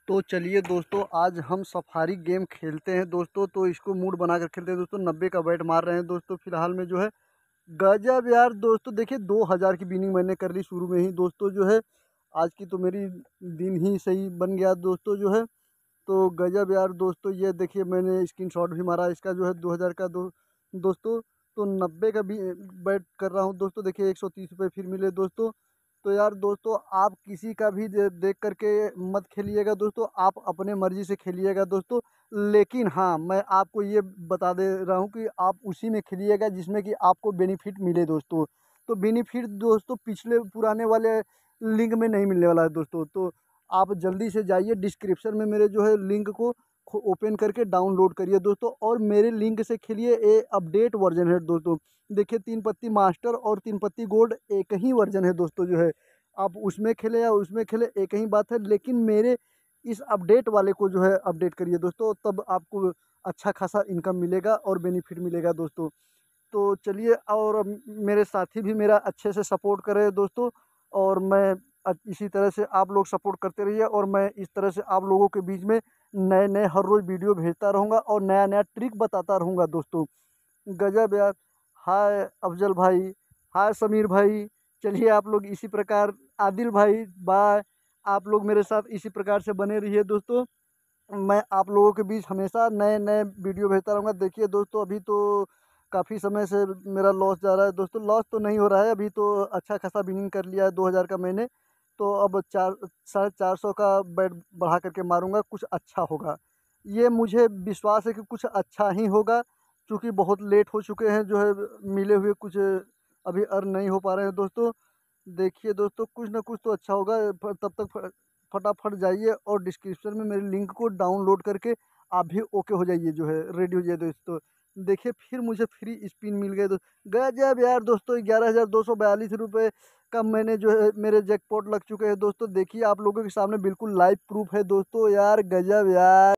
तो चलिए दोस्तों, आज हम सफारी गेम खेलते हैं दोस्तों। तो इसको मूड बना कर खेलते हैं दोस्तों। 90 का बैट मार रहे हैं दोस्तों फिलहाल में जो है। गजब यार दोस्तों, देखिए 2000 की विनिंग मैंने कर ली शुरू में ही दोस्तों जो है। आज की तो मेरी दिन ही सही बन गया दोस्तों जो है। तो गजब यार दोस्तों, ये देखिए मैंने स्क्रीनशॉट भी मारा इसका जो है 2000 का दोस्तों। तो 90 का भी बैट कर रहा हूँ दोस्तों। देखिए 130 रुपये फिर मिले दोस्तों। तो यार दोस्तों, आप किसी का भी देख करके मत खेलिएगा दोस्तों, आप अपने मर्जी से खेलिएगा दोस्तों। लेकिन हाँ, मैं आपको ये बता दे रहा हूँ कि आप उसी में खेलिएगा जिसमें कि आपको बेनिफिट मिले दोस्तों। तो बेनिफिट दोस्तों पिछले पुराने वाले लिंक में नहीं मिलने वाला है दोस्तों। तो आप जल्दी से जाइए, डिस्क्रिप्शन में मेरे जो है लिंक को ओपन करके डाउनलोड करिए दोस्तों, और मेरे लिंक से खेलिए। ये अपडेट वर्जन है दोस्तों। देखिए 3 पत्ती मास्टर और 3 पत्ती गोल्ड एक ही वर्जन है दोस्तों जो है। आप उसमें खेले या उसमें खेले एक ही बात है, लेकिन मेरे इस अपडेट वाले को जो है अपडेट करिए दोस्तों, तब आपको अच्छा खासा इनकम मिलेगा और बेनिफिट मिलेगा दोस्तों। तो चलिए, और मेरे साथी भी मेरा अच्छे से सपोर्ट कर रहे हैं दोस्तों। और मैं इसी तरह से आप लोग सपोर्ट करते रहिए, और मैं इस तरह से आप लोगों के बीच में नए नए हर रोज़ वीडियो भेजता रहूँगा और नया नया ट्रिक बताता रहूँगा दोस्तों। गजब यार। हाय अफजल भाई, हाय समीर भाई। चलिए आप लोग इसी प्रकार, आदिल भाई बाय। आप लोग मेरे साथ इसी प्रकार से बने रहिए दोस्तों। मैं आप लोगों के बीच हमेशा नए नए वीडियो भेजता रहूँगा। देखिए दोस्तों, अभी तो काफ़ी समय से मेरा लॉस जा रहा है दोस्तों। लॉस तो नहीं हो रहा है, अभी तो अच्छा खासा विनिंग कर लिया है 2000 का मैंने। तो अब 450 का बैट बढ़ा करके मारूंगा, कुछ अच्छा होगा। ये मुझे विश्वास है कि कुछ अच्छा ही होगा, क्योंकि बहुत लेट हो चुके हैं जो है। मिले हुए कुछ अभी अर्न नहीं हो पा रहे हैं दोस्तों। देखिए दोस्तों, कुछ ना कुछ तो अच्छा होगा। तब तक फटाफट जाइए और डिस्क्रिप्शन में मेरे लिंक को डाउनलोड करके आप भी ओके हो जाइए जो है, रेडी हो जाइए दोस्तों। देखिए फिर मुझे फ्री स्पिन मिल गए गजब यार दोस्तों, 11,242 रुपये का मैंने जो है, मेरे जैकपॉट लग चुके हैं दोस्तों। देखिए आप लोगों के सामने बिल्कुल लाइव प्रूफ है दोस्तों। यार गजब यार।